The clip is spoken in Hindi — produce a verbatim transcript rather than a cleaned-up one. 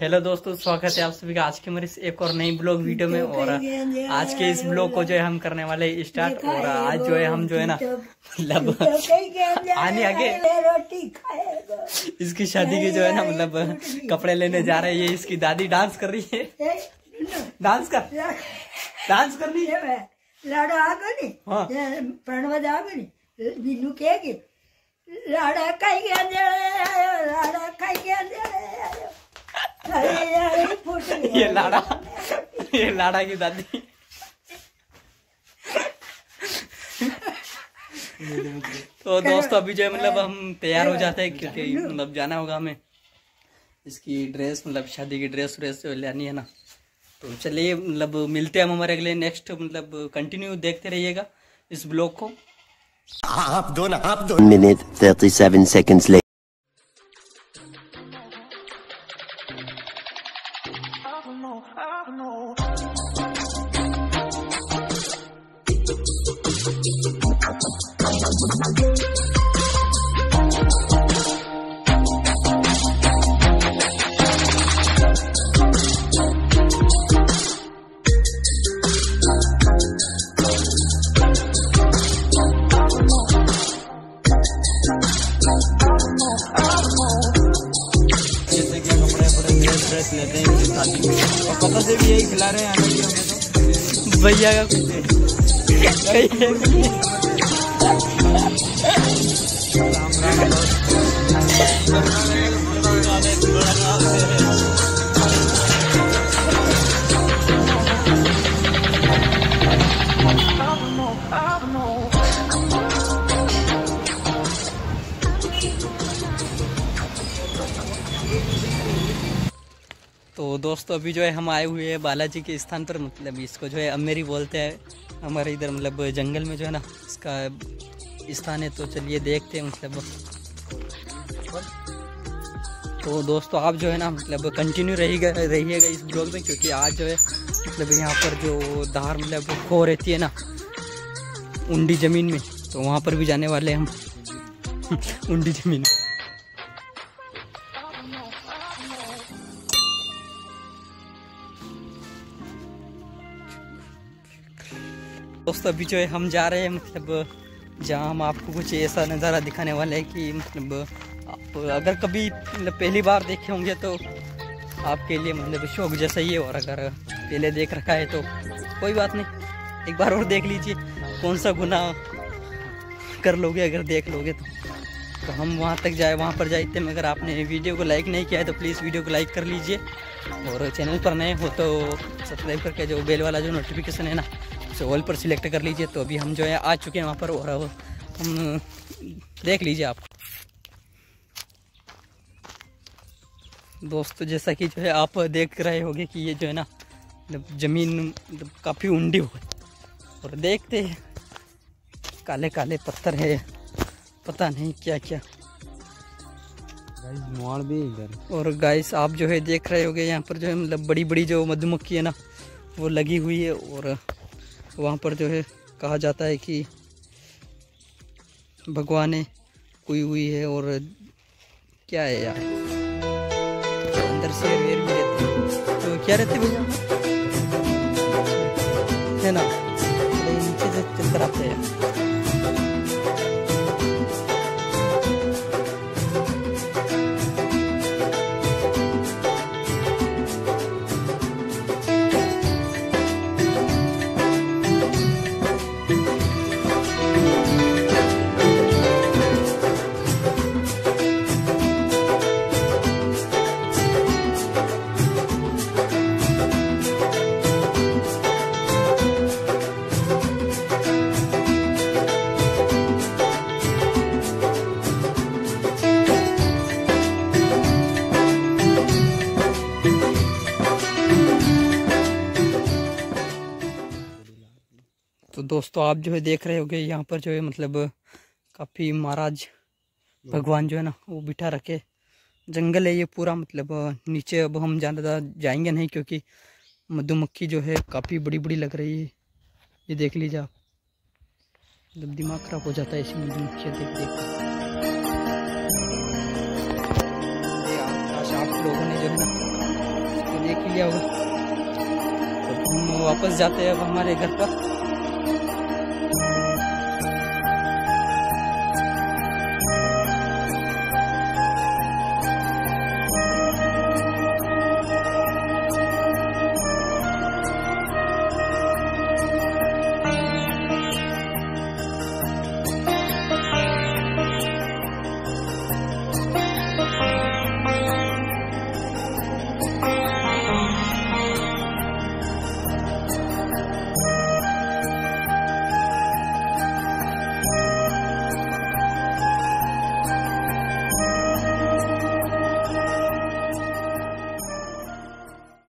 हेलो दोस्तों, स्वागत है आप सभी का आज के हमारे एक और नई ब्लॉग वीडियो में। और आज के इस ब्लॉग को जो है हम करने वाले स्टार्ट। और आज जो है हम जो है ना मतलब आने आगे इसकी शादी के जो है ना मतलब कपड़े लेने जा रहे हैं। ये इसकी दादी डांस कर रही है, डांस कर डांस कर रही है। लाड़ा आ गई हाँ प्रणवद आ गई बिल्लू के लाड़ा खाई गया लाड़ा खाई गया ये लाड़ा ये लाड़ा की दादी। तो दोस्तों अभी जो है मतलब हम तैयार हो जाते हैं क्योंकि मतलब जाना होगा हमें। इसकी ड्रेस मतलब शादी की ड्रेस व्रेस लेनी है ना। तो चलिए मतलब मिलते हैं हम हमारे अगले नेक्स्ट मतलब कंटिन्यू देखते रहिएगा इस ब्लॉग को। आप दो ना आप दो minute thirty seven seconds later. लेते हैं शादी में और पापा से भी यही खिला रहे हैं तो भैया का तो दोस्तों अभी जो है हम आए हुए हैं बालाजी के स्थान पर। मतलब इसको जो है अमेरी बोलते हैं हमारे इधर मतलब जंगल में जो है ना इसका स्थान है। तो चलिए देखते हैं मतलब। तो दोस्तों आप जो है ना मतलब कंटिन्यू रहिएगा रहिएगा इस ब्लॉग में क्योंकि आज जो है मतलब यहाँ पर जो धार मतलब खो रहती है ना उंडी ज़मीन में, तो वहाँ पर भी जाने वाले हम उंडी ज़मीन। दोस्तों अभी जो है हम जा रहे हैं मतलब जहाँ हम आपको कुछ ऐसा नज़ारा दिखाने वाले हैं कि मतलब आप अगर कभी मतलब पहली बार देखे होंगे तो आपके लिए मतलब शौक जैसा ही है। और अगर पहले देख रखा है तो कोई बात नहीं, एक बार और देख लीजिए, कौन सा गुनाह कर लोगे अगर देख लोगे तो। तो हम वहाँ तक जाए वहाँ पर जाए इतने में अगर आपने वीडियो को लाइक नहीं किया है तो प्लीज़ वीडियो को लाइक कर लीजिए। और चैनल पर नए हो तो सब्सक्राइब करके जो बेल वाला जो नोटिफिकेशन है ना उसे ऑल पर सिलेक्ट कर लीजिए। तो अभी हम जो है आ चुके हैं वहाँ पर और हम देख लीजिए आप दोस्तों। जैसा कि जो है आप देख रहे होंगे कि ये जो है ना मतलब ज़मीन मतलब काफ़ी उंडी हो और देखते हैं काले काले पत्थर है, पता नहीं क्या क्या मोड़ भी इधर। और गाइस आप जो है देख रहे होंगे यहाँ पर जो है मतलब बड़ी बड़ी जो मधुमक्खी है ना वो लगी हुई है। और वहाँ पर जो है कहा जाता है कि भगवान कोई हुई है। और क्या है यार तो अंदर शेर वेर भी रहते हैं। तो क्या रहते भैया है ना, नीचे से चलकर आते हैं। तो दोस्तों आप जो है देख रहे होंगे यहाँ पर जो है मतलब काफ़ी महाराज भगवान जो है ना वो बिठा रखे। जंगल है ये पूरा मतलब नीचे अब हम ज़्यादा जाएंगे नहीं क्योंकि मधुमक्खी जो है काफ़ी बड़ी बड़ी लग रही है। ये देख लीजिए आप, जब दिमाग खराब हो जाता है ऐसी मधुमक्खी देख देख आप लोगों ने जो है ना लिया होगा। तो हम वापस जाते हैं अब हमारे घर पर।